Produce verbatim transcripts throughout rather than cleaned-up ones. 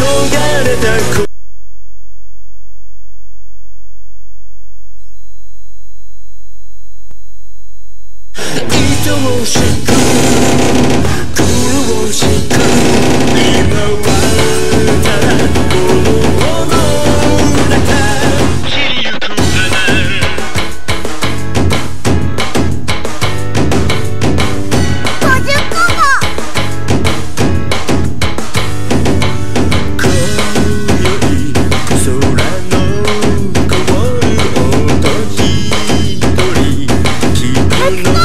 尖れた声愛おしく苦しく今はただこの炎の中散りゆくごじゅっこも今宵空のこぼる音ひとり聞くの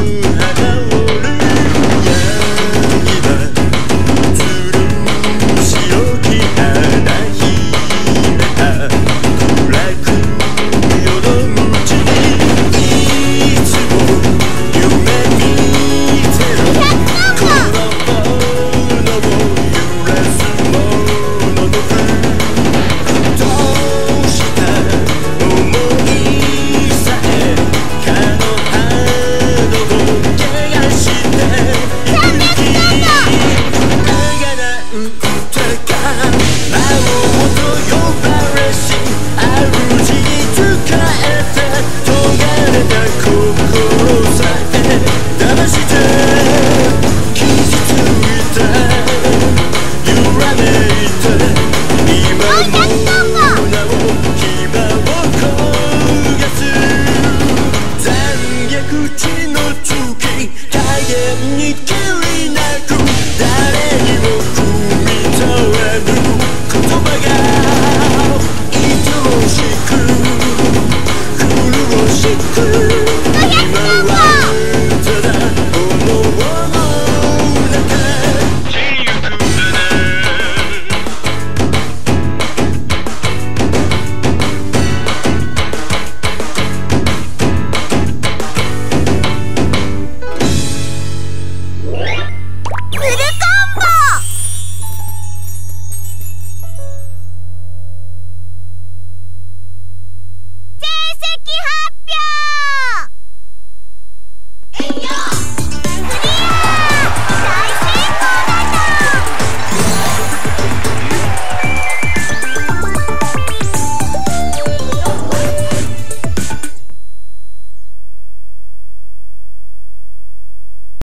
にきりなく誰にも汲み取れぬ言葉が愛おしく苦しく